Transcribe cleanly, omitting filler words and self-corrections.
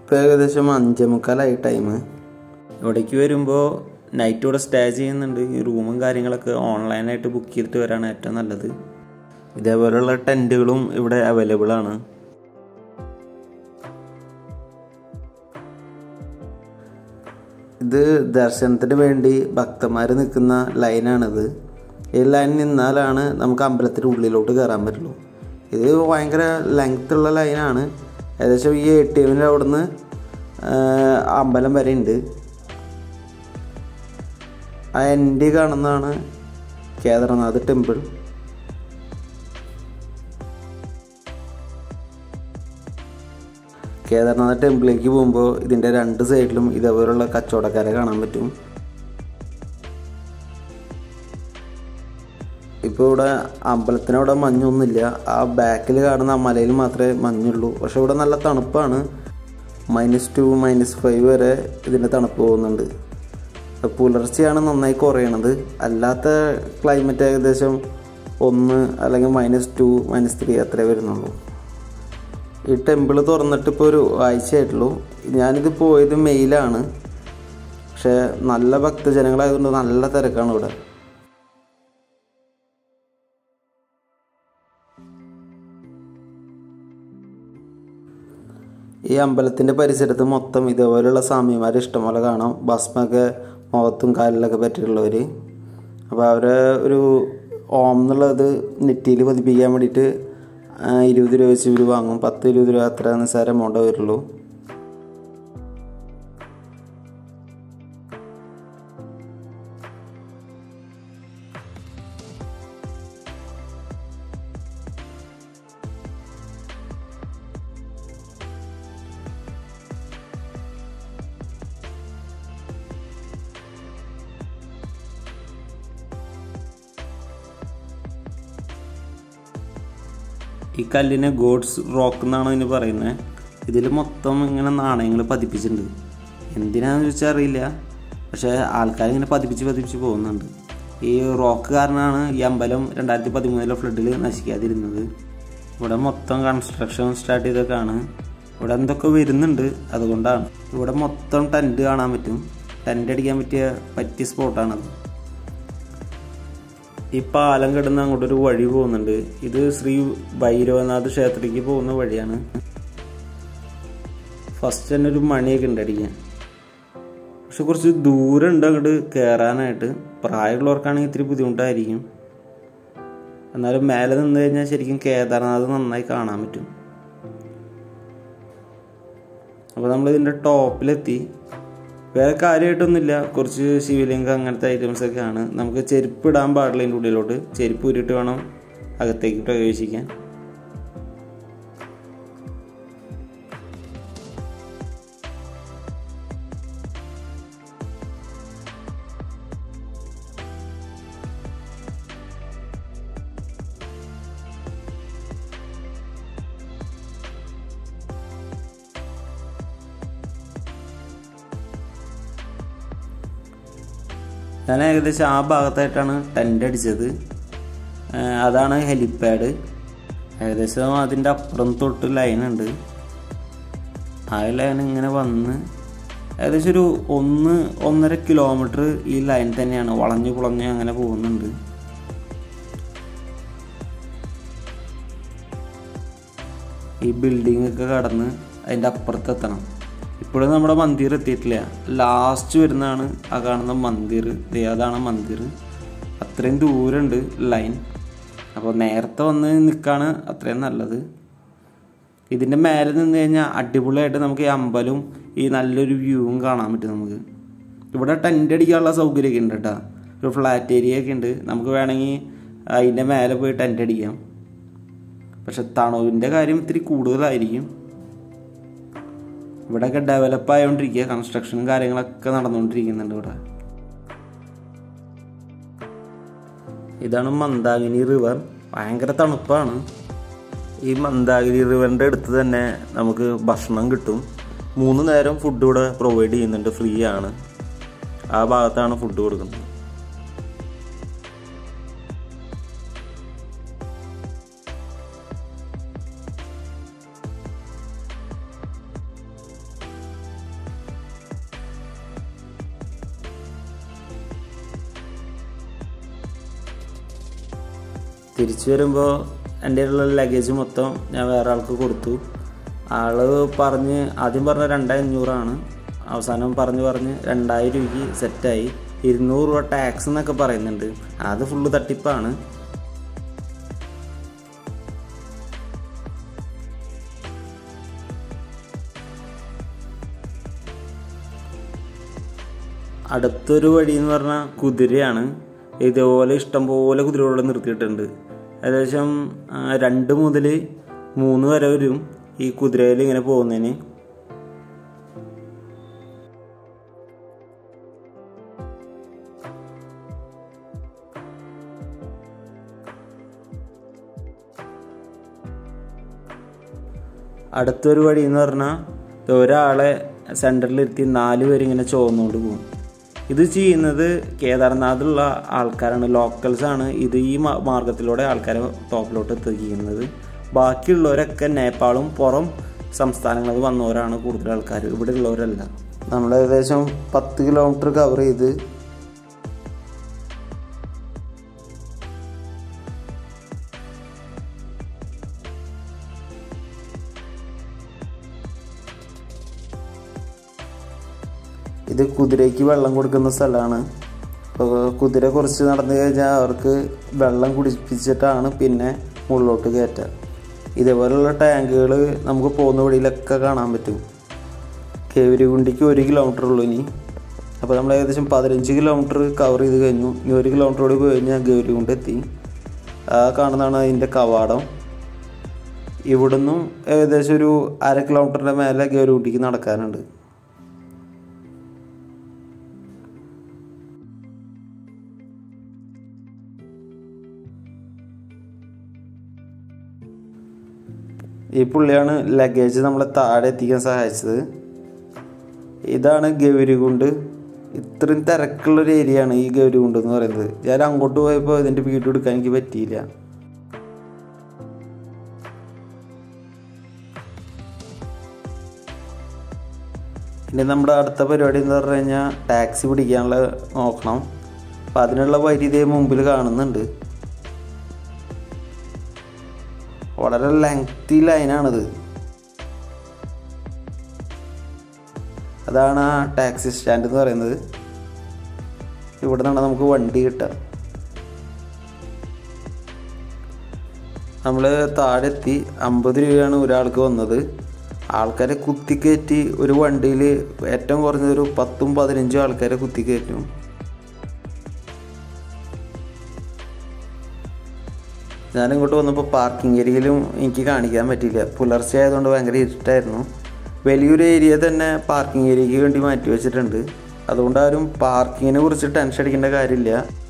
ഇപ്പോൾ ഏകദേശം 5:45 ടൈം. ഇവിടേക്ക് വരുമ്പോൾ നൈറ്റ് ഇവിടെ സ്റ്റേ ചെയ്യുന്നുണ്ട്. ഈ റൂമും കാര്യങ്ങളൊക്കെ ഓൺലൈനായിട്ട് ബുക്ക് ചെയ്തിട്ട് വരാണ് ഏറ്റവും നല്ലത്. ഇതേപോലെയുള്ള ടെൻറ്റുകളും ഇവിടെ അവൈലബിൾ ആണ്. ഇത് ദർശനത്തിന് വേണ്ടി ഭക്തന്മാർ നിൽക്കുന്ന ലൈനാണിത്. ഈ ലൈൻ നിന്നാലാണ് നമുക്ക് അമ്പലത്തിൻ്റെ ഉള്ളിലോട്ട് കയറാൻ പറ്റുള്ളൂ. ഇത് ഭയങ്കര ലെങ്ത്തുള്ള ലൈനാണ്. ഏകദേശം ഈ ATMൻ്റെ അവിടുന്ന് അമ്പലം വരെ ഉണ്ട്. ആ എൻഡ് കാണുന്നതാണ് കേദാർനാഥ് ടെമ്പിൾ. കേദാർനാഥ് ടെമ്പിളിലേക്ക് പോകുമ്പോൾ ഇതിൻ്റെ 2 സൈഡിലും ഇതേപോലുള്ള കച്ചവടക്കാരെ കാണാൻ പറ്റും. ഇപ്പോൾ ഇവിടെ അമ്പലത്തിനവിടെ മഞ്ഞൊന്നുമില്ല. ആ ബാക്കിൽ കാണുന്ന ആ മലയിൽ മാത്രമേ മഞ്ഞുള്ളൂ. പക്ഷെ ഇവിടെ നല്ല തണുപ്പാണ്. -2, -5 വരെ ഇതിൻ്റെ തണുപ്പ് പോകുന്നുണ്ട്. പുലർച്ചെയാണ് നന്നായി കുറയണത്. അല്ലാത്ത ക്ലൈമറ്റ് ഏകദേശം 1 അല്ലെങ്കിൽ -2, -3 അത്രേ വരുന്നുള്ളൂ. ഈ ടെമ്പിൾ തുറന്നിട്ട് ഇപ്പോൾ ഒരു ആഴ്ചയായിട്ടുള്ളൂ. ഞാനിത് പോയത് മെയിലാണ്. പക്ഷേ നല്ല ഭക്തജനങ്ങളായതുകൊണ്ട് നല്ല തിരക്കാണ് ഇവിടെ. ഈ അമ്പലത്തിൻ്റെ പരിസരത്ത് മൊത്തം ഇതേപോലെയുള്ള സ്വാമിമാരെ ഇഷ്ടംപോലെ കാണാം. ഭസ്മൊക്കെ മുഖത്തും കാലിലൊക്കെ പറ്റിയിട്ടുള്ളവർ. അപ്പോൾ അവരെ ഒരു ഓം എന്നുള്ളത് നെറ്റിയിൽ പതിപ്പിക്കാൻ വേണ്ടിയിട്ട് 20 രൂപ വെച്ച് ഇവർ വാങ്ങും. 10-20 രൂപ അത്ര നിസ്സാര എമൗണ്ടേ വരുള്ളൂ. ഈ കല്ലിനെ ഗോഡ്സ് റോക്ക് എന്നാണ് ഇതിന് പറയുന്നത്. ഇതിൽ മൊത്തം ഇങ്ങനെ നാണയങ്ങൾ പതിപ്പിച്ചിട്ടുണ്ട്. എന്തിനാണെന്ന് ചോദിച്ചാൽ അറിയില്ല. പക്ഷേ ആൾക്കാരിങ്ങനെ പതിപ്പിച്ച് പോകുന്നുണ്ട്. ഈ റോക്ക് കാരണമാണ് ഈ അമ്പലം 2013 ഫ്ലഡിൽ നശിക്കാതിരുന്നത്. ഇവിടെ മൊത്തം കൺസ്ട്രക്ഷൻ സ്റ്റാർട്ട് ചെയ്തൊക്കെയാണ്. ഇവിടെ എന്തൊക്കെ വരുന്നുണ്ട്, അതുകൊണ്ടാണ്. ഇവിടെ മൊത്തം ടെൻറ്റ് കാണാൻ പറ്റും. ടെൻറ്റ് അടിക്കാൻ പറ്റിയ സ്പോട്ടാണത്. ഈ പാലം കിടന്ന് അങ്ങോട്ടൊരു വഴി പോകുന്നുണ്ട്. ഇത് ശ്രീ ഭൈരവനാഥ് ക്ഷേത്രത്തിലേക്ക് പോകുന്ന വഴിയാണ്. ഫസ്റ്റ് തന്നെ ഒരു മണിയൊക്കെ ഉണ്ട് അടിക്കാൻ. പക്ഷെ കുറച്ച് ദൂരം ഉണ്ട് അങ്ങോട്ട് കയറാനായിട്ട്. പ്രായമുള്ളവർക്കാണെങ്കിൽ ഇത്തിരി ബുദ്ധിമുട്ടായിരിക്കും. എന്നാലും മേലെ നിന്ന് കഴിഞ്ഞാൽ ശരിക്കും കേദാർനാഥ് നന്നായി കാണാൻ പറ്റും. അപ്പോൾ നമ്മളിതിൻ്റെ ടോപ്പിലെത്തി. വേറെ കാര്യമായിട്ടൊന്നുമില്ല. കുറച്ച് ശിവലിംഗം അങ്ങനത്തെ ഐറ്റംസൊക്കെയാണ്. നമുക്ക് ചെരുപ്പ് ഇടാൻ പാടില്ല. ഇതിൻ്റെ ഉള്ളിലോട്ട് ചെരുപ്പ് ഊരിയിട്ട് വേണം അകത്തേക്ക് പ്രവേശിക്കാൻ. ഞാൻ ഏകദേശം ആ ഭാഗത്തായിട്ടാണ് ടെൻ്റ് അടിച്ചത്. അതാണ് ഹെലിപ്പാഡ്. ഏകദേശം അതിൻ്റെ അപ്പുറം തൊട്ട് ലൈനുണ്ട്. ആ ലൈൻ ഇങ്ങനെ വന്ന് ഏകദേശം ഒരു 1-1.5 കിലോമീറ്റർ ഈ ലൈൻ തന്നെയാണ്. വളഞ്ഞു പുളഞ്ഞ് അങ്ങനെ പോകുന്നുണ്ട്. ഈ ബിൽഡിംഗ് ഒക്കെ കടന്ന് അതിൻ്റെ അപ്പുറത്തെത്തണം. ഇപ്പോഴും നമ്മുടെ മന്ദിർ എത്തിയിട്ടില്ല. ലാസ്റ്റ് വരുന്നതാണ് ആ കാണുന്ന മന്ദിർ. അതാണ് മന്ദിർ. അത്രയും ദൂരമുണ്ട് ലൈൻ. അപ്പോൾ നേരത്തെ വന്ന് നിൽക്കുകയാണ് അത്രയും നല്ലത്. ഇതിൻ്റെ മേലെ നിന്ന് കഴിഞ്ഞാൽ അടിപൊളിയായിട്ട് നമുക്ക് ഈ അമ്പലവും ഈ നല്ലൊരു വ്യൂവും കാണാൻ പറ്റും. നമുക്ക് ഇവിടെ ടെൻ്റ് അടിക്കാനുള്ള സൗകര്യമൊക്കെ ഉണ്ട് കേട്ടോ. ഒരു ഫ്ലാറ്റ് ഏരിയ ഒക്കെ ഉണ്ട്. നമുക്ക് വേണമെങ്കിൽ അതിൻ്റെ മേലെ പോയി ടെൻ്റ് അടിക്കാം. പക്ഷെ തണുവിൻ്റെ കാര്യം ഇത്തിരി കൂടുതലായിരിക്കും. ഇവിടെയൊക്കെ ഡെവലപ്പ് ആയതുകൊണ്ടിരിക്കുക. കൺസ്ട്രക്ഷനും കാര്യങ്ങളൊക്കെ നടന്നുകൊണ്ടിരിക്കുന്നുണ്ട് ഇവിടെ. ഇതാണ് മന്ദാകിനി റിവർ. ഭയങ്കര തണുപ്പാണ്. ഈ മന്ദാകിനി റിവറിൻ്റെ അടുത്ത് തന്നെ നമുക്ക് ഭക്ഷണം കിട്ടും. 3 നേരം ഫുഡ് ഇവിടെ പ്രൊവൈഡ് ചെയ്യുന്നുണ്ട്. ഫ്രീ ആണ്. ആ ഭാഗത്താണ് ഫുഡ് കൊടുക്കുന്നത്. തിരിച്ചു വരുമ്പോൾ എൻ്റെ ഉള്ള ലഗേജ് മൊത്തം ഞാൻ വേറെ ആൾക്ക് കൊടുത്തു. ആൾ ആദ്യം പറഞ്ഞ 2500 അവസാനം പറഞ്ഞ് 2000 രൂപയ്ക്ക് സെറ്റായി. 200 രൂപ ടാക്സ് എന്നൊക്കെ പറയുന്നുണ്ട്, അത് ഫുള്ള് തട്ടിപ്പാണ്. അടുത്തൊരു വഴി എന്ന് പറഞ്ഞാൽ കുതിരയാണ്. ഇതേപോലെ ഇഷ്ടംപോലെ കുതിരകളോട് നിർത്തിയിട്ടുണ്ട്. ഏകദേശം 2 മുതൽ 3 വരെ വരും ഈ കുതിരയിൽ ഇങ്ങനെ പോകുന്നതിന്. അടുത്തൊരു വഴി എന്ന് പറഞ്ഞാൽ ഒരാളെ സെൻറ്ററിലിരുത്തി 4 പേര് ഇങ്ങനെ ചോർന്നുകൊണ്ട് പോകും. ഇത് ചെയ്യുന്നത് കേദാർനാഥിലുള്ള ആൾക്കാരാണ്, ലോക്കൽസാണ്. ഇത് ഈ മാർഗത്തിലൂടെ ആൾക്കാരെ ടോപ്പിലോട്ട് എത്തിക്കുന്നത്. ബാക്കിയുള്ളവരൊക്കെ നേപ്പാളും പുറം സംസ്ഥാനങ്ങളിൽ വന്നവരാണ് കൂടുതൽ ആൾക്കാർ, ഇവിടെ ഉള്ളവരല്ല. നമ്മൾ ഏകദേശം 10 കിലോമീറ്റർ കവർ ചെയ്ത് ഇത് കുതിരയ്ക്ക് വെള്ളം കൊടുക്കുന്ന സ്ഥലമാണ്. അപ്പോൾ കുതിര കുറച്ച് നടന്നു കഴിഞ്ഞാൽ അവർക്ക് വെള്ളം കുടിപ്പിച്ചിട്ടാണ് പിന്നെ മുകളിലോട്ട് കയറ്റുക. ഇതേപോലെയുള്ള ടാങ്കുകൾ നമുക്ക് പോകുന്ന വഴിയിലൊക്കെ കാണാൻ പറ്റും. കേവരികുണ്ടിക്ക് 1 കിലോമീറ്റർ ഉള്ളൂ ഇനി. അപ്പോൾ നമ്മൾ ഏകദേശം 15 കിലോമീറ്റർ കവർ ചെയ്ത് കഴിഞ്ഞു. ഇനി 1 കിലോമീറ്റർ കൂടി പോയി കഴിഞ്ഞാൽ ഗൗരികുണ്ട് എത്തി. ആ കാണുന്നതാണ് അതിൻ്റെ കവാടം. ഇവിടുന്നും ഏകദേശം ഒരു 1/2 കിലോമീറ്ററിൻ്റെ മേലെ ഗൗരികുണ്ടിക്ക് നടക്കാനുണ്ട്. ഈ പുള്ളിയാണ് ലഗേജ് നമ്മളെ താഴെ എത്തിക്കാൻ സഹായിച്ചത്. ഇതാണ് ഗൗരികുണ്ട്. ഇത്രയും തിരക്കുള്ളൊരു ഏരിയ ആണ് ഈ ഗൗരികുണ്ട് എന്ന് പറയുന്നത്. ഞാൻ അങ്ങോട്ട് പോയപ്പോൾ ഇതിൻ്റെ വീഡിയോ എടുക്കാൻ എനിക്ക് പറ്റിയില്ല. ഇനി നമ്മുടെ അടുത്ത പരിപാടി എന്ന് പറഞ്ഞു കഴിഞ്ഞാൽ ടാക്സി പിടിക്കാനുള്ള നോക്കണം. അപ്പം അതിനുള്ള വഴി ഇതേ മുമ്പിൽ കാണുന്നുണ്ട്. വളരെ ലെങ്തി ലൈനാണിത്. അതാണ് ആ ടാക്സി സ്റ്റാൻഡ് എന്ന് പറയുന്നത്. ഇവിടെ നിന്നാണ് നമുക്ക് വണ്ടി കിട്ടുക. നമ്മൾ താഴെ എത്തി. 50 രൂപയാണ് ഒരാൾക്ക് വന്നത്. ആൾക്കാരെ കുത്തിക്കയറ്റി ഒരു വണ്ടിയിൽ ഏറ്റവും കുറഞ്ഞതൊരു 10-15 ആൾക്കാരെ കുത്തിക്കയറ്റും. ഞാനിങ്ങോട്ട് വന്നപ്പോൾ പാർക്കിംഗ് ഏരിയയിലും എനിക്ക് കാണിക്കാൻ പറ്റിയില്ല. പുലർച്ചെ ആയതുകൊണ്ട് ഭയങ്കര ഇരുട്ടായിരുന്നു. വലിയൊരു ഏരിയ തന്നെ പാർക്കിംഗ് ഏരിയയ്ക്ക് വേണ്ടി മാറ്റി വെച്ചിട്ടുണ്ട്. അതുകൊണ്ട് ആരും പാർക്കിങ്ങിനെ കുറിച്ച് ടെൻഷൻ അടിക്കേണ്ട കാര്യമില്ല.